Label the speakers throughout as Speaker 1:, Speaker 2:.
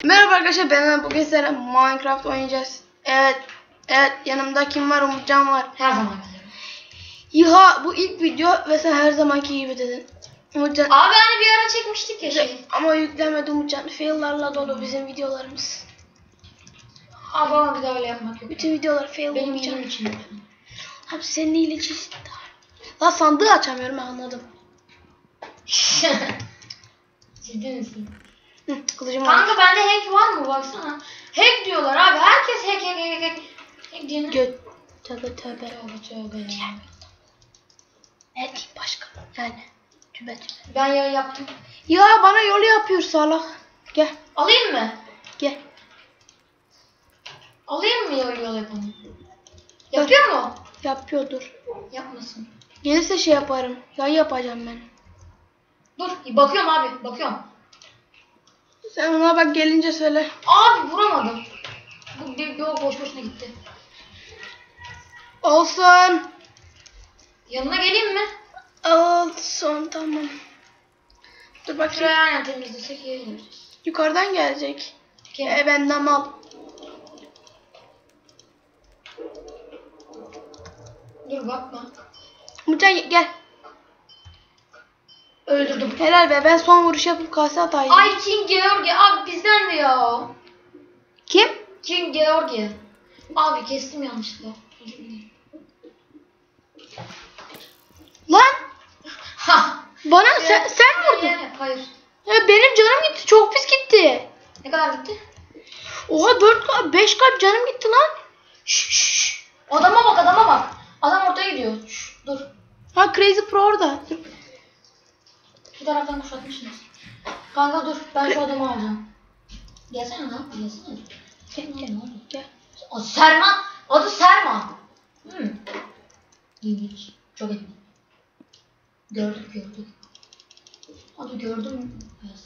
Speaker 1: Merhaba arkadaşlar, ben bugün sizlerle Minecraft oynayacağız. Evet yanımda kim var? Umutcan var.
Speaker 2: Her zaman.
Speaker 1: Ya bu ilk video ve sen her zamanki gibi dedin. Umutcan.
Speaker 2: Abi hani bir ara çekmiştik ya şey.
Speaker 1: Ama yüklenmedi Umutcan. Fail'larla dolu bizim videolarımız.
Speaker 2: Abi ama bir daha öyle yapmak yok.
Speaker 1: Bütün videolar fail
Speaker 2: Benim
Speaker 1: Umutcan.
Speaker 2: iyiliğim için.
Speaker 1: Abi senin iyiliğin için. Lan sandığı açamıyorum, ben anladım.
Speaker 2: Ciddi misin?
Speaker 1: Kılıcım var.
Speaker 2: Kanka bende hack var mı baksana. Hack diyorlar abi. Herkes hack. Hack diyene.
Speaker 1: Tövbe tövbe.
Speaker 2: Tövbe ya.
Speaker 1: Ne diyeyim başka? Yani. Tövbe.
Speaker 2: Ben ya yaptım.
Speaker 1: Ya bana yolu yapıyor salak. Gel.
Speaker 2: Alayım mı?
Speaker 1: Gel.
Speaker 2: Alayım mı yol yapanı? Yapıyor mu?
Speaker 1: Yapıyordur.
Speaker 2: Yapmasın.
Speaker 1: Gelirse şey yaparım. Yay yapacağım ben.
Speaker 2: Dur bakıyorum abi bakıyorum.
Speaker 1: Sen ona bak, gelince söyle.
Speaker 2: Abi vuramadım. Bu bir yol boş boşuna gitti.
Speaker 1: Olsun.
Speaker 2: Yanına geleyim mi?
Speaker 1: Olsun, tamam. Dur bakayım.
Speaker 2: Şuraya aynen temizlesek iyi olur.
Speaker 1: Yukarıdan gelecek.
Speaker 2: Kim?
Speaker 1: Benden mal.
Speaker 2: Dur bakma.
Speaker 1: Umutcan gel.
Speaker 2: Öldürdüm.
Speaker 1: Helal be, ben son vuruş yapıp kase atayım.
Speaker 2: Ay King George abi bizden de ya.
Speaker 1: Kim?
Speaker 2: King George. Abi kestim yanlışlıkla.
Speaker 1: Lan
Speaker 2: Ha.
Speaker 1: bana sen vurdun.
Speaker 2: Hayır.
Speaker 1: Ya benim canım gitti, çok pis gitti.
Speaker 2: Ne kadar gitti?
Speaker 1: Oha 4 kalp 5 kalp canım gitti lan. Şşş.
Speaker 2: Adama bak adama bak. Adam ortaya gidiyor. Şş, dur.
Speaker 1: Ha Crazy Pro orada. Dur.
Speaker 2: Şu taraftan kuşatmışsınız. Kanka dur ben şu adamı alacağım. Gelsene lan gelsene.
Speaker 1: Gel.
Speaker 2: Ne oldu?
Speaker 1: Gel.
Speaker 2: O Serman. Adı Serman. İlginç. Çok iyi. Gördük. Abi gördüm.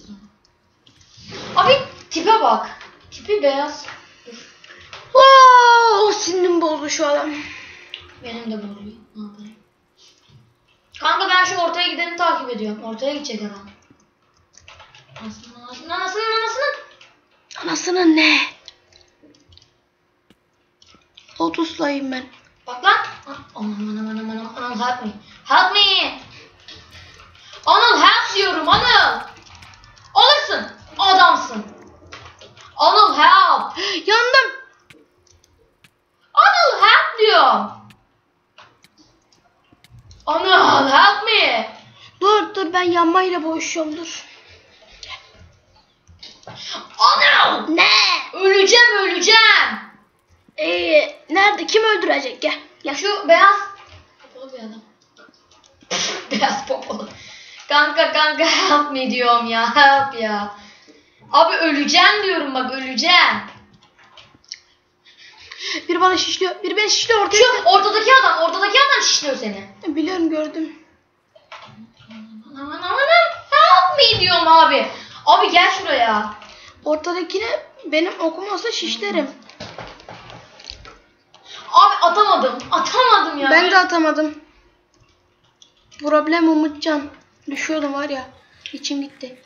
Speaker 2: Abi tipe bak. Tipi beyaz. Dur.
Speaker 1: Sinirim bozdu şu adam.
Speaker 2: Benim de bozuyor. Ne yapayım? Kanka ben şu ortaya gideni takip ediyorum. Ortaya gidecek adam. Anasının.
Speaker 1: Anasının ne? Lotus'layım ben.
Speaker 2: Bak lan. Anıl help me. Help me. Anıl help diyorum Anıl. Alırsın. Adamsın. Anıl help.
Speaker 1: Yandım.
Speaker 2: Anıl help diyorum. Anıl help me.
Speaker 1: Dur ben yanmayla boğuşuyorum, dur.
Speaker 2: Anıl.
Speaker 1: Ne?
Speaker 2: Öleceğim.
Speaker 1: Nerede? Kim öldürecek? Gel.
Speaker 2: Ya şu beyaz popolu bir adam. Beyaz popolu. Kanka help me diyorum ya. Help ya. Abi öleceğim diyorum bak öleceğim.
Speaker 1: Biri bana şişliyor. Biri beni şişliyor ortaya.
Speaker 2: Şu ortadaki adam şişliyor seni.
Speaker 1: Biliyorum, gördüm.
Speaker 2: Aman help me diyorum abi. Abi gel şuraya.
Speaker 1: Ortadakine benim okum olsa şişlerim.
Speaker 2: Abi atamadım ya.
Speaker 1: Ben de atamadım. Problem Umutcan. Düşüyordum var ya. İçim gitti.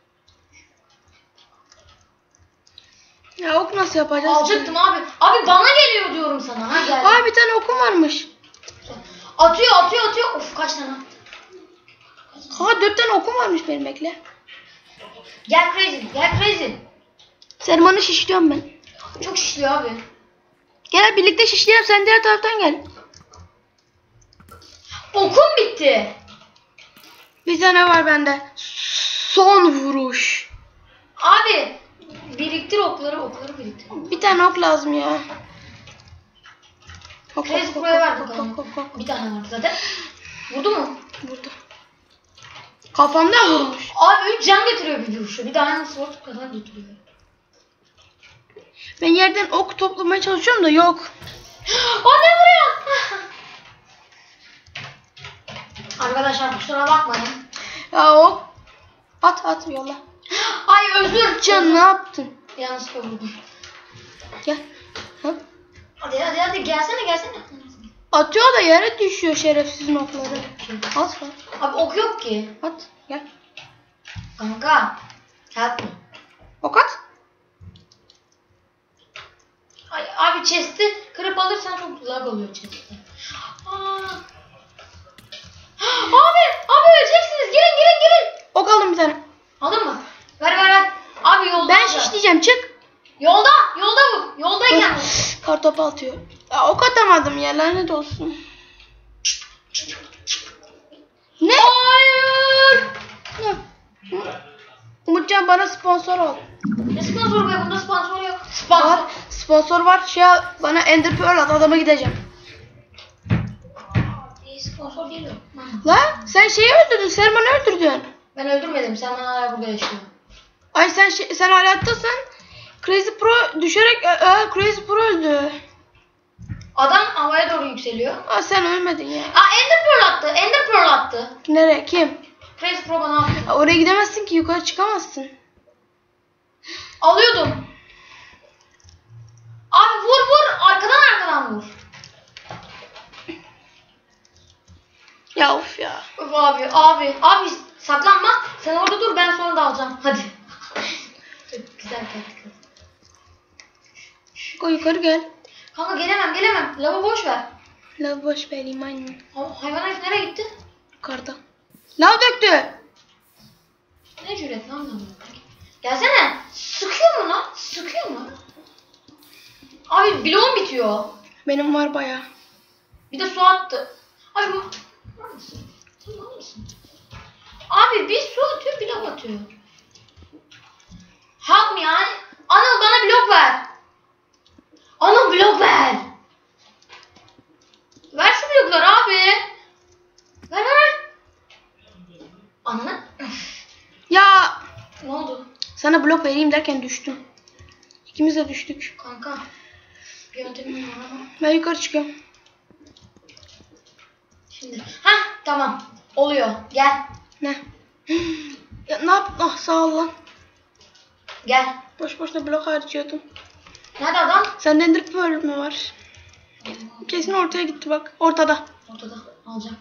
Speaker 1: Ya ok nasıl yapacağız?
Speaker 2: Alacaktım abi. Abi bana geliyor diyorum sana. Ha gel.
Speaker 1: Aa, bir tane okum varmış.
Speaker 2: Atıyor. Of kaç tane.
Speaker 1: Aa 4 tane okum varmış benim, bekle.
Speaker 2: Gel crazy.
Speaker 1: Sermanı şişliyorum ben.
Speaker 2: Çok şişliyor abi.
Speaker 1: Gel birlikte şişleyelim, sen diğer taraftan gel.
Speaker 2: Okum bitti.
Speaker 1: Bir tane var bende. Son vuruş.
Speaker 2: Abi biriktir okları biriktir.
Speaker 1: Bir tane ok lazım ya. Ok.
Speaker 2: Crazy Pro'ya ver bakalım. Bir tane var zaten. Vurdu mu?
Speaker 1: Burada. Kafamdan vurmuş.
Speaker 2: Abi 3 can getiriyor bir vuruşu. Bir tane sword kadar getiriyor.
Speaker 1: Ben yerden ok toplamaya çalışıyorum da yok.
Speaker 2: O ne vuruyor? Arkadaşlar kusura bakmayın.
Speaker 1: Ya ok. At yola.
Speaker 2: Ay özür.
Speaker 1: Can ne yaptın?
Speaker 2: Yanlışlıkla vurdum.
Speaker 1: Gel. Hop.
Speaker 2: Hadi gelsene.
Speaker 1: Atıyor da yere düşüyor şerefsizin okları. At.
Speaker 2: Abi ok yok ki.
Speaker 1: At. Gel.
Speaker 2: Kanka. Help me.
Speaker 1: Ok at.
Speaker 2: Abi chest'i kırıp alırsan çok lag oluyor chest'te. Abi öleceksiniz. Gelin.
Speaker 1: Ok aldım bir tane.
Speaker 2: Aldın mı? Ver. Abi yolda.
Speaker 1: Ben şişleyeceğim, çık.
Speaker 2: Yolda bu. Yoldayken.
Speaker 1: Kartopu atıyor. Ya, ok atamadım ya, lanet olsun. Ne?
Speaker 2: Hayır.
Speaker 1: Umutcan bana sponsor ol.
Speaker 2: Ne sponsor be? Bunda sponsor yok.
Speaker 1: Var. Sponsor var. Bana Ender Pearl at, adama gideceğim.
Speaker 2: Sponsor değil o.
Speaker 1: Lan sen şeyi öldürdün. Serman'ı öldürdün.
Speaker 2: Ben öldürmedim. Sen bana hala burada yaşıyor.
Speaker 1: Ay sen hayattasın. Crazy Pro düşerek Crazy Pro öldü.
Speaker 2: Adam havaya doğru yükseliyor.
Speaker 1: Aa sen ölmedin ya.
Speaker 2: Ender Pearl attı.
Speaker 1: Nereye? Kim?
Speaker 2: Crazy Pro bana attı.
Speaker 1: Aa, oraya gidemezsin ki, yukarı çıkamazsın.
Speaker 2: Alıyordum. Abi vur. Arkadan vur.
Speaker 1: Ya of ya.
Speaker 2: Öf abi saklanma. Sen orada dur, ben sonra da alacağım. Hadi. Çok güzel taktik.
Speaker 1: Yukarı gel.
Speaker 2: Kanka gelemem. Lavı boş ver.
Speaker 1: Lav boş vereyim aynen.
Speaker 2: Hayvan herif nereye gitti?
Speaker 1: Yukarıda. Lav döktü.
Speaker 2: Ne cüret lan lavı? Gelsene. Sıkıyor mu? Abi bloğum bitiyor.
Speaker 1: Benim var bayağı.
Speaker 2: Bir de su attı. Abi bu. Tamam mısın? Abi bir su atıyor, bir lav atıyor. Help me yani. Anıl bana blok ver. Ver şu blokları abi. Ver. Ananı.
Speaker 1: Ya
Speaker 2: Ne oldu?
Speaker 1: sana blok vereyim derken düştüm. İkimiz de düştük.
Speaker 2: Kanka. Bir yöntemim var ama.
Speaker 1: Ben yukarı çıkıyorum.
Speaker 2: Şimdi. Tamam. Oluyor. Gel.
Speaker 1: Ne? Ya, ne yaptın? Ah sağ ol lan.
Speaker 2: Gel.
Speaker 1: Boş boşuna blok harcıyordum.
Speaker 2: Nerede adam?
Speaker 1: Sende Ender Pearl mü var? Kesin ortaya gitti bak. Ortada.
Speaker 2: Ortada. Alacağım.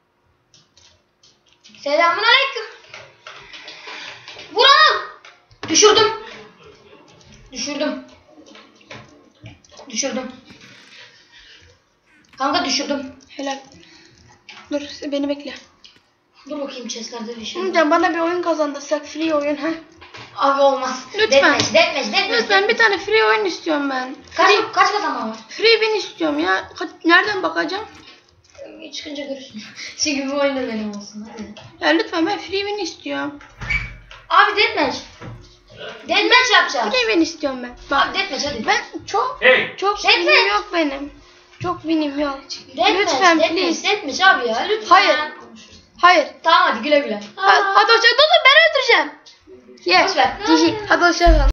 Speaker 2: Selamünaleyküm. Vur Anıl. Düşürdüm. Kanka düşürdüm.
Speaker 1: Helal. Dur beni bekle.
Speaker 2: Dur bakayım chestlerde bir şey.
Speaker 1: Umutcan bana bir oyun kazandırsak, free oyun ha.
Speaker 2: Abi olmaz.
Speaker 1: Lütfen.
Speaker 2: Deathmatch.
Speaker 1: Lütfen bir tane free oyun istiyorum ben.
Speaker 2: Kaç kazanma var?
Speaker 1: Free win istiyorum ya. Nereden bakacağım?
Speaker 2: Çıkınca görürsün. Çünkü bu oyunda benim olsun hadi.
Speaker 1: Ya lütfen ben free win istiyorum.
Speaker 2: Abi deathmatch yapacağız.
Speaker 1: Free win istiyorum ben. Bak.
Speaker 2: Abi deathmatch hadi.
Speaker 1: Ben çok winim yok benim. Çok winim yok. Lütfen please.
Speaker 2: Deathmatch abi ya lütfen.
Speaker 1: Hayır.
Speaker 2: Tamam hadi güle güle.
Speaker 1: Hadi hoşça kal. Ben öldüreceğim.
Speaker 2: Boş ver.
Speaker 1: GG. Hadi hoşça kal.